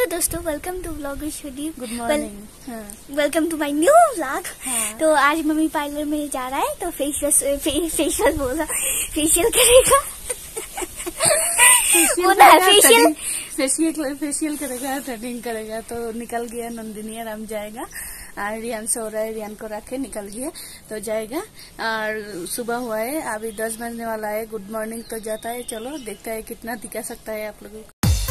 दोस्तों, welcome to vlog studio. Good morning. Welcome to my new vlog. तो आज mummy parlour में जा रहा है, तो फेशियल बोला, फेशियल करेगा। फेशियल करेगा, थ्रेडिंग करेगा। तो निकल गया, नंदिनी आराम जाएगा। रियान सो रहा है, रियान को रख के निकल गया तो जाएगा। और सुबह हुआ है, अभी 10 बजने वाला है। गुड मॉर्निंग तो जाता है। चलो देखता है कितना दिखा सकता है आप लोगों को।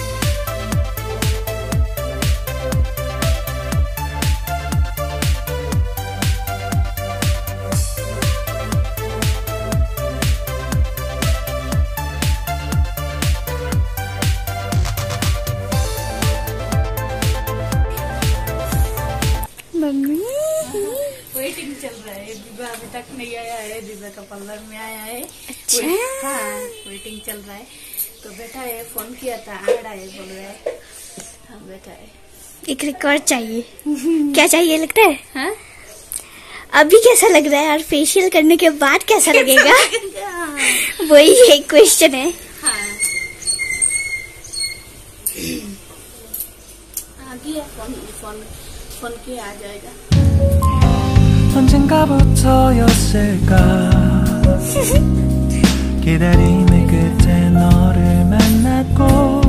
वेटिंग चल रहा है, दिव्या अभी तक नहीं आया है। दिव्या का पार्लर में आया है। अच्छा। हाँ, वेटिंग चल रहा है। तो बैठा है, फोन किया था, आ रहा है, बोल रहा है। हाँ, बैठा है। एक रिकॉर्ड चाहिए। क्या चाहिए लगता है? हाँ? अभी कैसा लग रहा है और फेशियल करने के बाद कैसा लगेगा? वही एक क्वेश्चन है। हाँ। आ गया, फोन किया, आ जाएगा। 언젠가부터였을까 기다림의 끝에 너를 만났고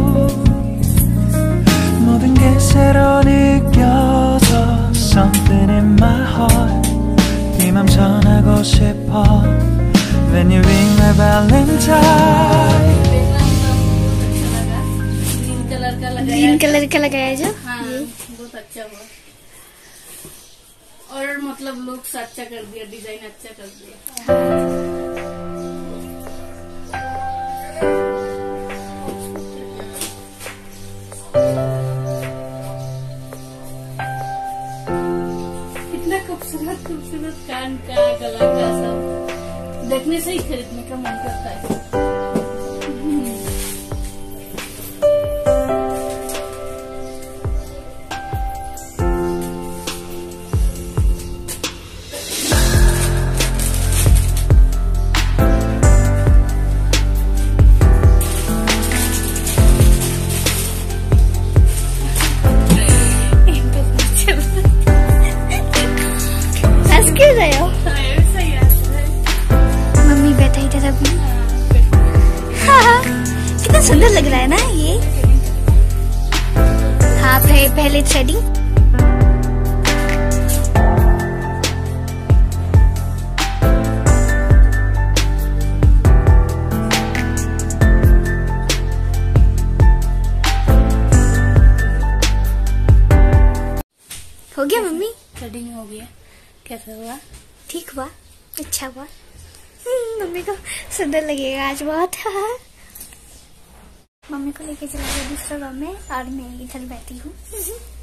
모든 게 새로 느껴져 Something in my heart 네 맘 전하고 싶어 When you ring my valentine green colour का लगाया जो। हाँ, बहुत अच्छा हुआ। और मतलब लुक्स अच्छा कर दिया, डिजाइन अच्छा कर दिया। कितना खूबसूरत कान का, गला का, सब देखने से ही खरीदने का मन करता है। मम्मी बैठा इधर अभी। हाँ, कितना सुंदर लग रहा है ना ये। हाँ, पहले थ्रेडिंग। हो गया मम्मी? थ्रेडिंग हो गया। कैसा हुआ? ठीक हुआ, अच्छा हुआ। मम्मी को सुंदर लगेगा आज बहुत। मम्मी को लेके चला गया दूसरा रूम में और मैं इधर बैठी हूँ।